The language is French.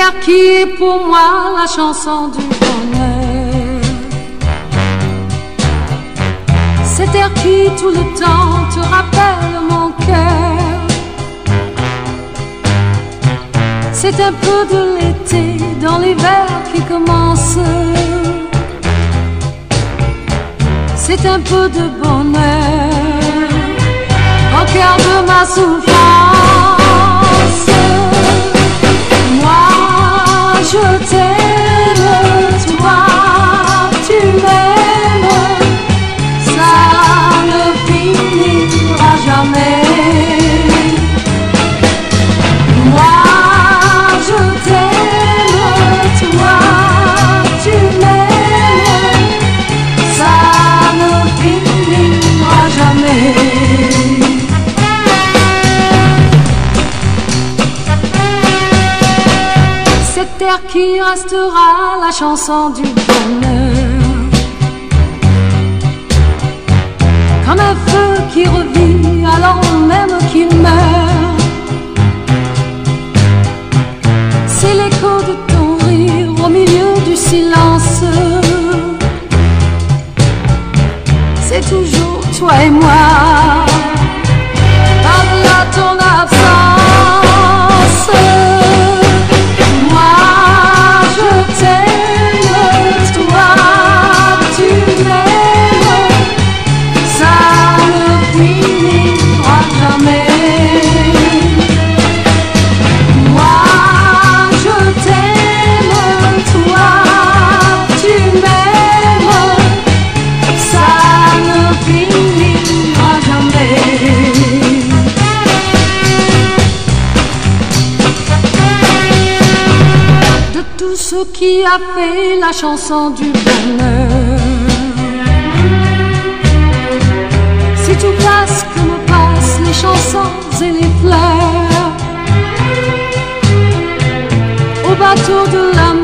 air qui est pour moi la chanson du bonheur. Cet air qui tout le temps te rappelle mon cœur. C'est un peu de l'été dans l'hiver qui commence. C'est un peu de bonheur au cœur de ma souffrance. Moi, je t'aime, toi, tu m'aimes. Ça ne finira jamais. Moi, je t'aime, toi, tu m'aimes. Ça ne finira jamais. Cet air qui restera la chanson du bonheur, comme un feu qui revit alors même qu'il meurt. C'est l'écho de ton rire au milieu du silence. C'est toujours toi et moi, par-delà ton absence. Moi, je t'aime, toi, tu m'aimes. Ça ne finira jamais. Moi, je t'aime, toi, tu m'aimes. Ça ne finira jamais. De tout ce qui a fait la chanson du bonheur, si tout passe comme passent les chansons et les fleurs, au bateau de l'amour